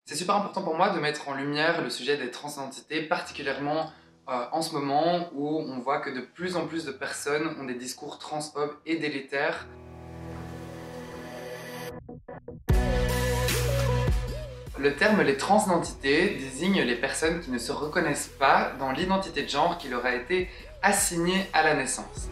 C'est super important pour moi de mettre en lumière le sujet des transidentités, particulièrement en ce moment où on voit que de plus en plus de personnes ont des discours transphobes et délétères. Le terme les transidentités désigne les personnes qui ne se reconnaissent pas dans l'identité de genre qui leur a été assignée à la naissance.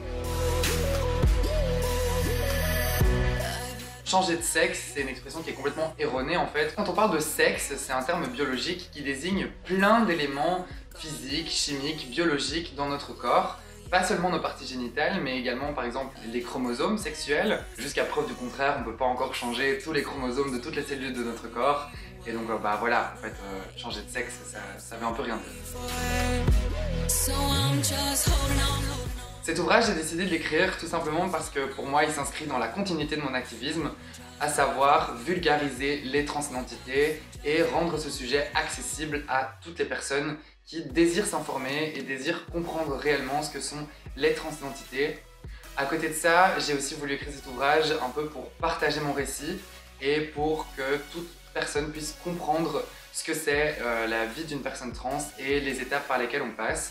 Changer de sexe, c'est une expression qui est complètement erronée en fait. Quand on parle de sexe, c'est un terme biologique qui désigne plein d'éléments physiques, chimiques, biologiques dans notre corps. Pas seulement nos parties génitales, mais également par exemple les chromosomes sexuels. Jusqu'à preuve du contraire, on ne peut pas encore changer tous les chromosomes de toutes les cellules de notre corps. Et donc bah voilà, en fait, changer de sexe, ça veut un peu rien dire. Cet ouvrage, j'ai décidé de l'écrire tout simplement parce que pour moi, il s'inscrit dans la continuité de mon activisme, à savoir vulgariser les transidentités et rendre ce sujet accessible à toutes les personnes qui désirent s'informer et désirent comprendre réellement ce que sont les transidentités. À côté de ça, j'ai aussi voulu écrire cet ouvrage un peu pour partager mon récit et pour que toute personne puisse comprendre ce que c'est la vie d'une personne trans et les étapes par lesquelles on passe.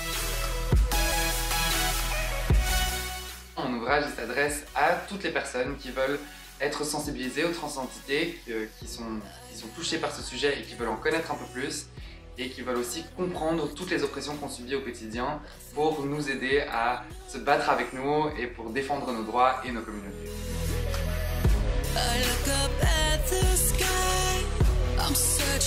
Mon ouvrage s'adresse à toutes les personnes qui veulent être sensibilisées aux transidentités, qui sont touchées par ce sujet et qui veulent en connaître un peu plus et qui veulent aussi comprendre toutes les oppressions qu'on subit au quotidien pour nous aider à se battre avec nous et pour défendre nos droits et nos communautés.